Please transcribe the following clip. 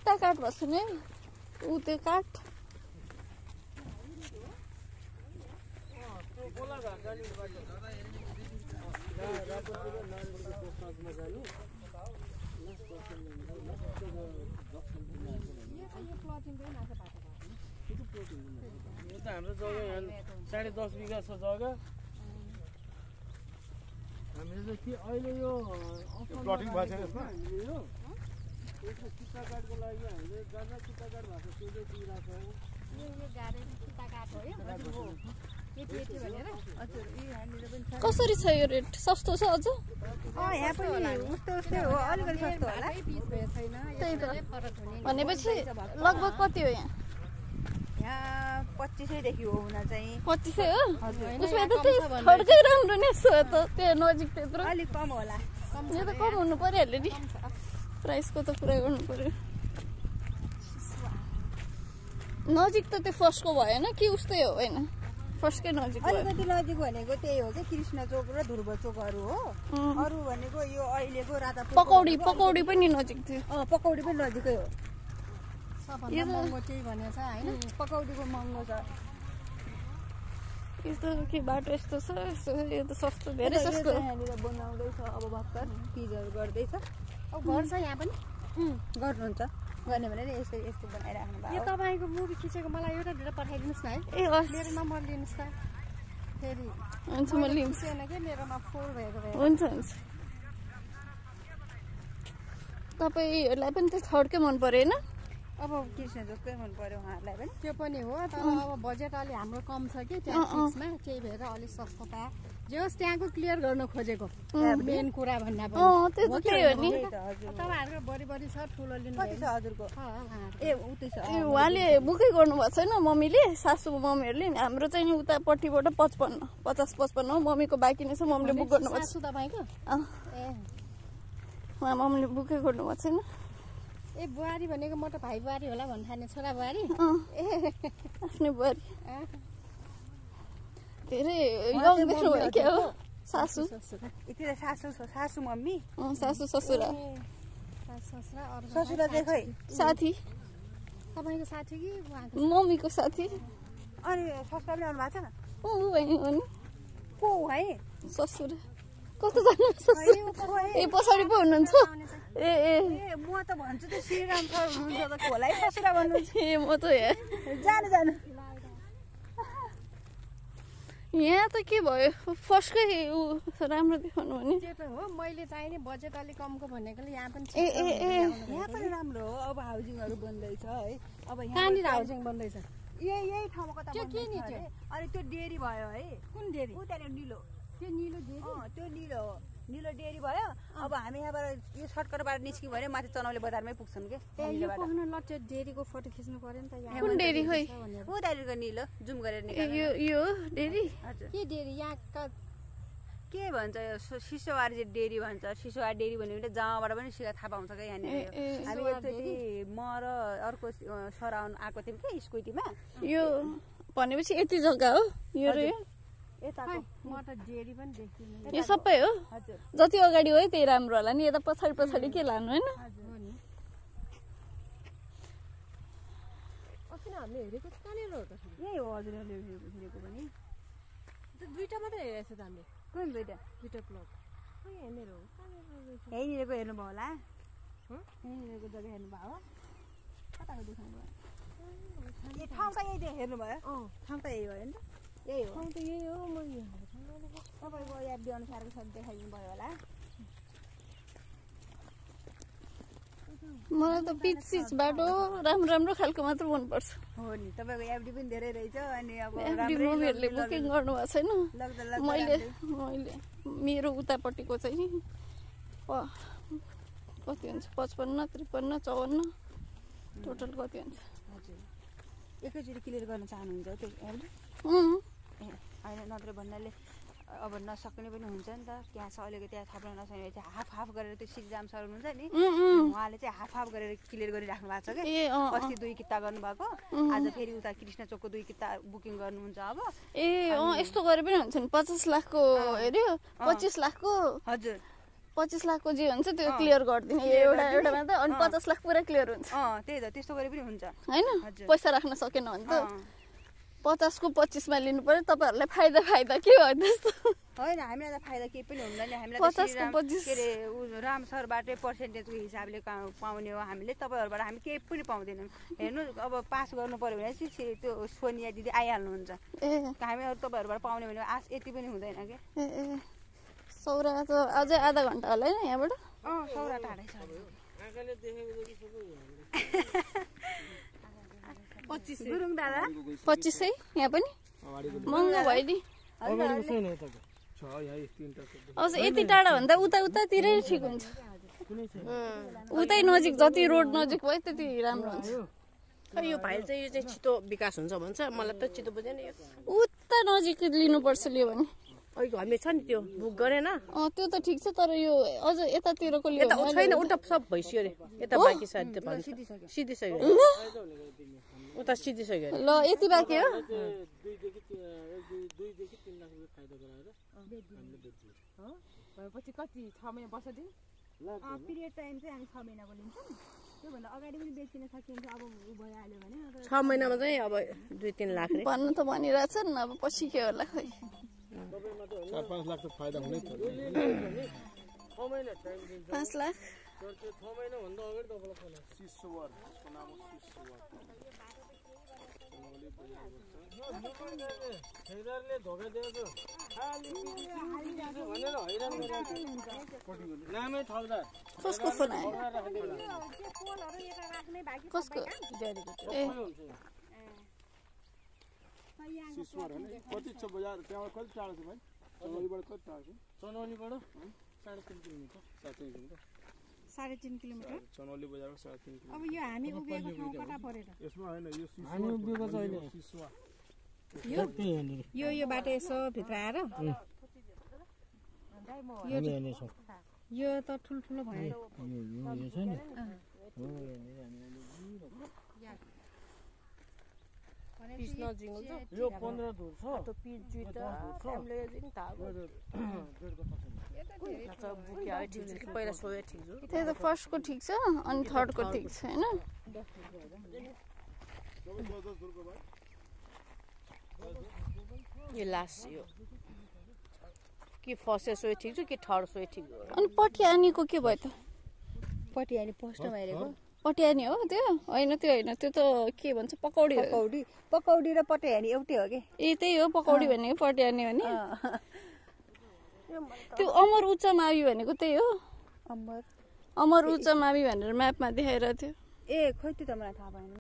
खुट्टा काट बस्छु नि ऊ त्यो काट हाम्रो जग्गा यहाँ 10.5 बिघा छ जग्गा हामीले चाहिँ के अहिले यो प्लटिङ भएको छैन यसमा यो यसको चित्ता काठको लागि हामीले जहाँ चित्ता काठ भएको त्यो चाहिँ दिइरहेको छौँ कसरी छ यो रेट सस्तो छ अझ यहाँ पनि उस्तै हो अलिकति सस्तो होला त्यही त भनेपछि लगभग कति हो यहाँ यहाँ 2500 देखि हो हुन चाहिँ 2500 हो उसमा त त्यही थर्कै राम्रो नि छ त त्यो नजिक त्यत्रो अलिक कम होला यो त कम हुनु परिहाल्यो नि प्राइसको त कुरा गर्नु पर्यो नजिक त त्यो फर्स्टको भएन कि उस्तै हो होइन फर्स्टकै नजिक अलिकति नजिक भनेको त्यही हो कि कृष्ण चोक र ध्रुव चोकहरू हो अरू भनेको यो अहिलेको राता पकौडी पनि नजिक थियो पकौडी पनि नजिकै हो यो महँगो चाहिँ भनेको छ होइन पकौडीको महँगो छ यस्तो के बाटो यस्तो छ यो त सस्तो धेरै सस्तो यहाँनिर बनाउँदैछ अब भर्खर पिजहरू गर्दैछ अब घर छ यहाँ पनि गर्नुहुन्छ गर्ने भने नि यस्तो यस्तो बनाइराख्नु यो तपाईँको मुभी खिचेको मलाई एउटा ढेर पठाइदिनुहोस् न है ए मेरो नम्बर लिनुहोस् त फेरि हुन्छ म लिन्छु के मेरोमा फोर भएको भए हुन्छ हुन्छ तपाईँहरूलाई पनि त्यो थर्डकै मन पऱ्यो होइन अब कृष्ण जोकै मन पर्यो उहाँहरूलाई पनि त्यो पनि हो तर अब बजेट अलि हाम्रो कम छ कि त्यहाँ फिक्समा त्यही भएर अलिक सस्तो पाए जे होस् त्यहाँको क्लियर गर्न खोजेको मेन कुरा भन्दा पनि त्यो त त्यही हो नि तपाईँहरूको बढी छ ठुलो लिनु कति छ हजुरको ए उतै छ उहाँले बुकै गर्नुभएको छैन मम्मीले सासू मम्मीहरूले हाम्रो चाहिँ नि उतापट्टिबाट 50-55 हो मम्मीको बाँकी नै छ मम्मीले बुक गर्नुभएको सासू तपाईँको ए उहाँ मम्मीले बुकै गर्नुभएको छैन ए बुहारी भनेको म त भाइ बुहारी होला भन्नु थाल्ने छोरा बुहारी ए आफ्नै बुहारी धेरै यङ देख्नुभयो क्या हो सासू यति त सासू मम्मी सासू ससुरा ससुरा चाहिँ खै साथी तपाईँको साथी कि मम्मीको साथी अनि ससुराले आउनु भएको छ नि को है ससुरा कस्तो जानु ए पछाडि पो हुनुहुन्छ ए म त भन्छु त श्रीराम सर हुनुहुन्छ त खोला है ससुरा भन्नुहुन्छ ए म त जानु यहाँ त के भयो फर्स्टकै राम्रो देखाउनु भने त्यो त हो मैले चाहिने बजेट अलिक कमको भनेकोले यहाँ पनि यहाँ पनि राम्रो हो अब हाउसिङहरू बन्दैछ है अब कहाँनिर हाउसिङ बन्दैछ यही ठाउँको त त्यो के नि त्यो अनि त्यो डेरी भयो है कुन डेरी ऊ त्यहाँ निलो त्यो निलो डेरी त्यो निलो हो निलो डेरी भयो अब हामी यहाँबाट यो सर्टकटबाट निस्क्यौँ भने माथि चनौले बजारमै पुग्छौँ के यो पुग्नु ल त्यो डेरीको फोटो खिच्नु पर्यो नि त यहाँ कुन डेरी खोइ ऊ दाइको निलो जुम गरेर यो डेरी के डेरी यहाँ के भन्छ यो सिसोवारी चाहिँ डेरी भन्छ सिसोवारी डेरी भन्यो भने जहाँबाट पनि सिधा थाहा पाउँछ क्या यहाँनिर हामी एकचोटि म र अर्को सर आएको थियौँ कि स्कुटीमा यो भनेपछि यति जग्गा हो यो म त डेरी पनि देखिनँ यो सबै हो जति अगाडि हो त्यही राम्रो होला नि यता पछाडि के लानु होइन यही हो हजुरहरूले हेरेको पनि दुईटा मात्रै हेरेको छ त हामीले कुन दुईटा प्लट यहीँनिरको हेर्नुभयो होला यहीँनिरको जग्गा हेर्नुभयो हो कताको देखाउनु भयो ठाउँ त यही हेर्नुभयो ठाउँ त यही हो नि त यही हो यही हो तपाईँको याद अनुसारको सब देखाइदिनु भयो होला मलाई त पिच सिच बाटो राम्रो खालको मात्र मनपर्छ हो नि तपाईँको एफडी पनि धेरै रहेछ अनि अब मम्मीहरूले बुकिङ गर्नुभएको छैन मैले मेरो उतापट्टिको चाहिँ नि कति हुन्छ 55, 53, 54 टोटल कति हुन्छ एकैचोटि क्लियर गर्न चाहनुहुन्छ त्यो एफडी होइन नत्र भन्नाले अब नसक्ने पनि हुन्छ नि त त्यहाँ छ अहिलेको त्यहाँ थप्न नसक्ने चाहिँ हाफ गरेर त्यो सिक्जाम सर हुनुहुन्छ नि उहाँले चाहिँ हाफ गरेर क्लियर गरिराख्नु भएको छ क्या अस्ति 2 किता गर्नुभएको आज फेरि उता कृष्ण चोकको 2 किता बुकिङ गर्नुहुन्छ अब ए यस्तो गरे पनि हुन्छ नि 50 लाखको हेऱ्यो 25 लाखको हजुर 25 लाखको जे हुन्छ त्यो क्लियर गरिदिने एउटामा त अनि 50 लाख पुरै क्लियर हुन्छ त्यही त त्यस्तो गरे पनि हुन्छ हैन पैसा राख्न सकेन भने त 50 को 25 मा लिनु पर्यो तपाईहरुलाई फाइदा के हो त्यस्तो हैन हामीलाई त फाइदा केही पनि हुँदैन हामीलाई 50 को 25 के रे राम सरबाटै पर्सेन्टेजको हिसाबले पाउने हो हामीले तपाईहरुबाट हामी केही पनि पाउँदैनौँ हेर्नु अब पास गर्नु पर्यो भने चाहिँ त्यो सोनिया दिदी आइहाल्नुहुन्छ हामीहरु तपाईहरुबाट पाउने भने आश यति पनि हुँदैन के सौरा त अझै आधा घण्टा होला हैन यहाँबाट सौरा टाढै छ आँखाले देखेपछि सबै 25 गुरुङ दादा 25 यहाँ पनि महँगो भयो नि अगाडिको छैन यताको छ यहाँ तीनटा अझ यति टाढा भन्दा उतातिरै ठिक हुन्छ उतै नजिक जति रोड नजिक भयो त्यति राम्रो हुन्छ यो भाइ चाहिँ यो चाहिँ छिटो विकास हुन्छ भन्छ मलाई त छिटो बुझेन यो उता नजिक लिनुपर्छ लियो भने अहिलेको हामी छ नि त्यो बुक गरेन त्यो त ठिक छ तर यो अझ यतातिरको लियो यता छैन उल्टा सब भइसक्यो रे यता बाँकी छ सिधिसक्यो उता सिधिसक्यो ल यति बाँकी हो 2 देखि 3 लाख रुपैयाँ फाइदा गराएर हामीले बेच्छौँ भएपछि कति 6 महिना वर्ष दिन पिरियड टाइम चाहिँ हामी 6 महिनाको लिन्छौँ त्योभन्दा अगाडि पनि बेचिन सकिन्छ अब भइहाल्यो भने 6 महिनामा चाहिँ अब 2-3 लाख रे भन्नु त भनिरहेछन् अब पछि के होला खै 4-5 लाख त फाइदा हुनै पर्यो 6 महिना टाइम दिन्छ 5 लाख तर त्यो 6 महिना भन्दा अगाडि तपाईलाई फोन सिसवर यसको नाम हो सिसवर ठेकेदारले धोका दिएको खाली भनेर हैरान गरिरहेको नामै ठगदार कसको फोन आयो कसको सिसवर हैन कति छ बजार त्यहाँ कति टाढो छ भाइ चनौलीबाट कति टाढो छ चनौलीबाट 3.5 किलोमिटर 3.5 किलोमिटर चनौली बजारको 3.5 किलोमिटर अब यो हामी उभिएको ठाउँ कता परेर यसमा हैन यो हामी उभिएको छ अहिले सिसवा यो बाटो यसो भित्र आएर यो त ठुल्ठुलो भयो यो छ नि यो 15 दूर छ तो पिच जुइटा हामीले दिन तागो पहिला सोए ठिक छ त्यही त फर्स्टको ठिक छ अनि थर्डको ठिक छ हैन यो लास्ट यो कि फर्स्ट सोए ठिक छ कि थर्ड सोए ठिक हो अनि पटियानीको के भयो त पटियानी पोस्टमा हेरेको पटियानी हो त्यो हैन त्यो त के भन्छ पकौडी पकौडी र पटियानी एउटै हो के त्यही हो पकौडी भनेको पटियानी भने त्यो अमर उच्च मावि भनेको त्यही हो अमर उच्च मावि भनेर म्यापमा देखाइरहेको थियो ए खोइ त्यो त मलाई थाहा भएन